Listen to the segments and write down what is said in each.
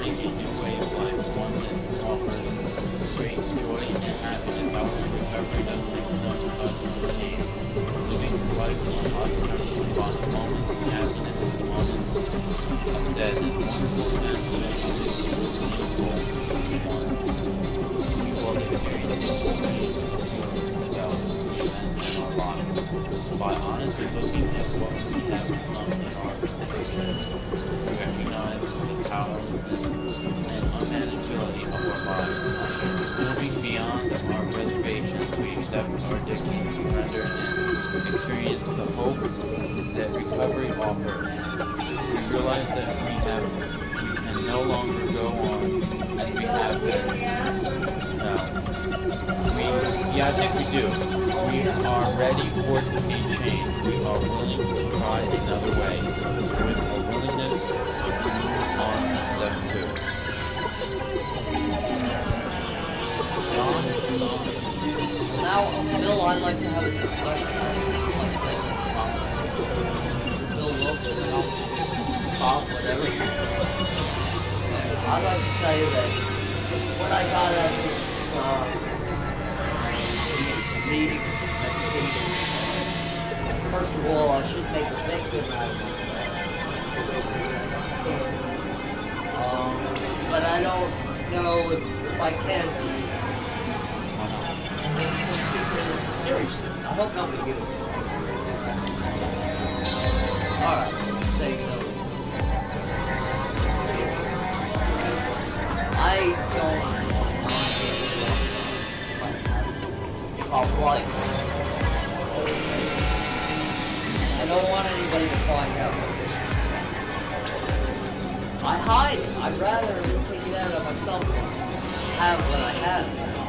a new way of life, one that offers great joy and happiness. However, recovery doesn't ignore the customers' pain. Living life on odd terms combines moments of happiness with moments of sadness. Wonderful aspect of this beautiful one you all experience about events in our lives. By honestly looking at what we have become in our existence, we recognize the powerlessness and unmanageability of our lives. Moving beyond our reservations, we accept our addictions, surrender, and experience the hope that recovery offers. We realize that we can no longer go on as we have been. No. I think we do. We are ready for it to be changed. We are willing to try another way with a willingness to move on to step 2. John? Now, Bill, I'd like to have a discussion like that. Bill Wilson, Bob, whatever. I'd like to tell you that when I got at this meeting, meditation, first of all, I should make a victim out of myself. But I don't know if I can. Seriously, I hope nobody gives it. Alright, say no. I don't want to if I'm like, I don't want anybody to find out what this is. I hide it. I'd rather take it out of myself than have what I have.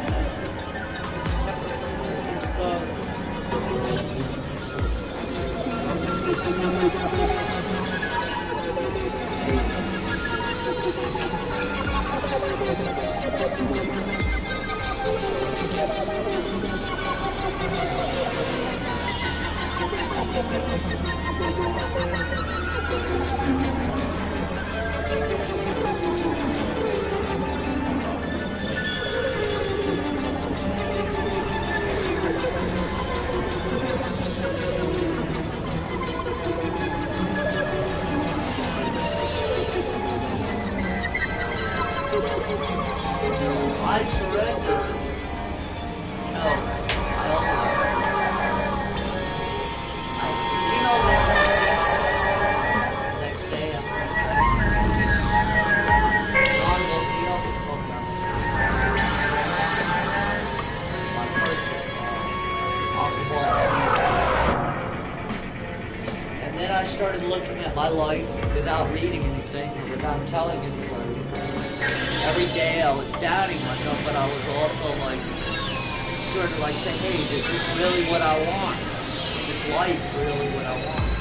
I surrender. No, I also. You know that next day after John woke me up and told me my first alcohol. And then I started looking at my life without reading anything or without telling anybody. Every day I was doubting myself, but I was also like, sort of like saying, hey, is this really what I want? Is this life really what I want?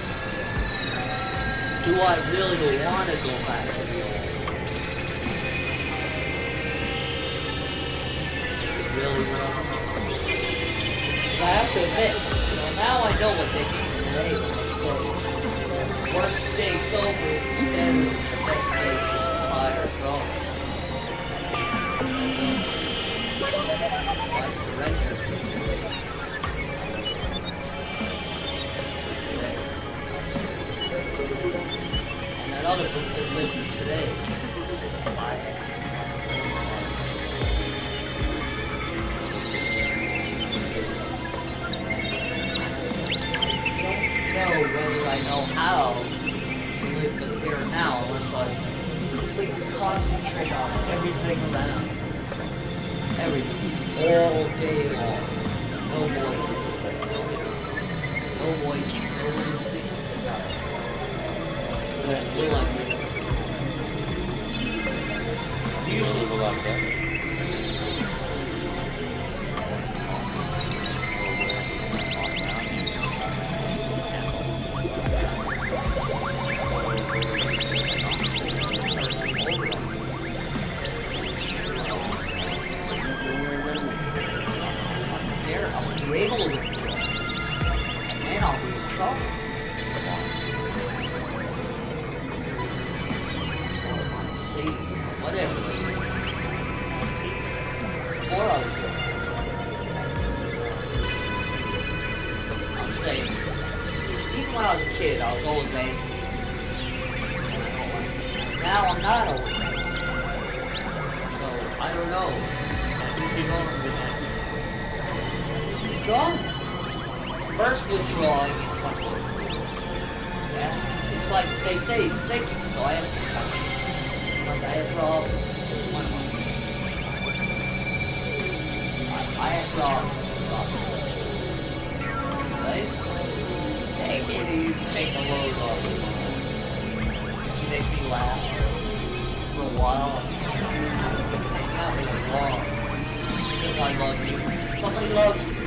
Do I really want to go back to the old? Is it really what I want? I have to admit, now I know what they mean today when they say, worst day sober is better than the best day just prior drunk. I surrender today. And that other book said live for today. I don't know whether I know how to live for the here and now unless I completely concentrate on everything around. Everything. All day long. No voice. No voice. No music. But will I do? Usually we'll like that. I'll be able to withdraw. And I'll be in trouble. See, What if? 4 other sisters. I'm saying, even when I was a kid, I was always angry. Now I'm not always angry. So, I don't know. Drawing. First with drawing in front of yes. It's like they say it's thinking, so I ask you like I asked Rob I asked Rob right? Hey kitty, take a load off. She makes me laugh for a while. Hang out with her long. Because I love you. Somebody loves you.